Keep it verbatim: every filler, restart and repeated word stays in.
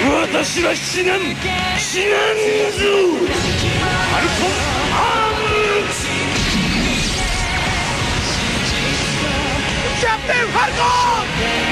私は死なん死なんぞ。ファルコンアーム。キャプテンファルコン。